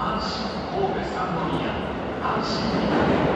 阪神神戸サンゴリア阪神